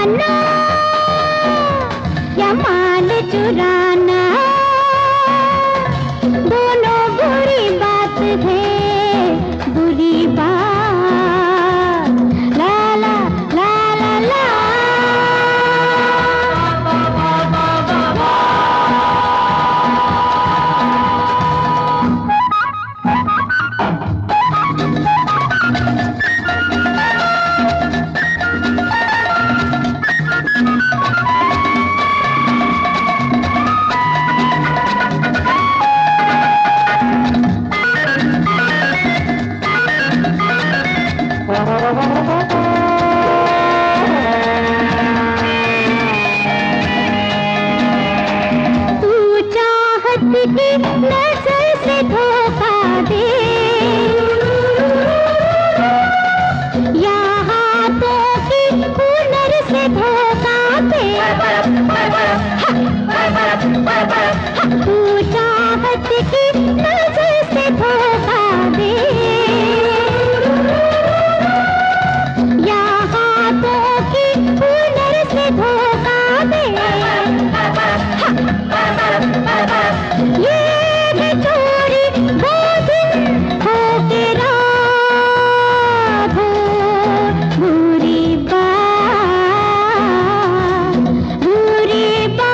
चुराना या माल चुराना, दोनों बुरी बात है, बुरी बात। ला ला ला ला ला। तू चाहत की नजर से धोखा दे, या हाथों की हुनर से धोखा दे। तू चाहत की नजर से धोखा दे, या हाथों की हुनर से धोखा दे। ये है चोरी वो दिन हो के रात हो, बुरी बात, बुरी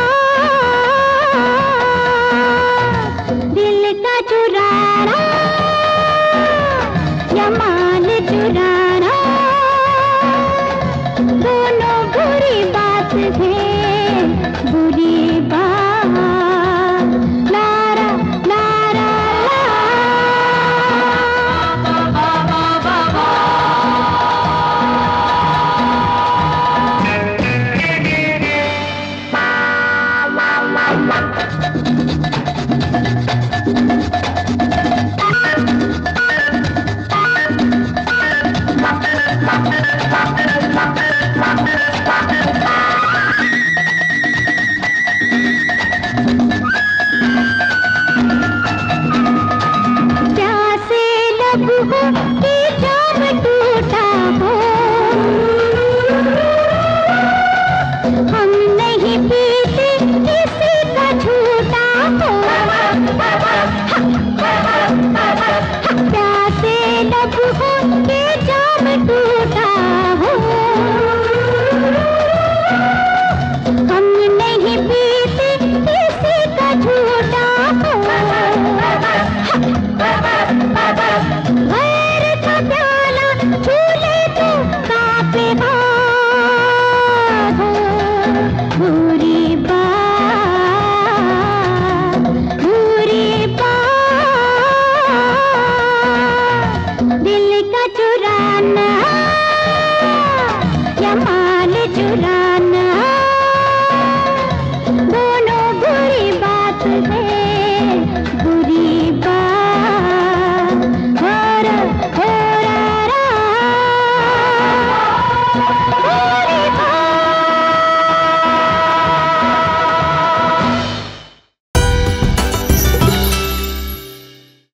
बात। दिल का चुराना या माल चुराना, दोनों बुरी बात है, बुरी बात। लारा लारा ला। प्यासे लब हो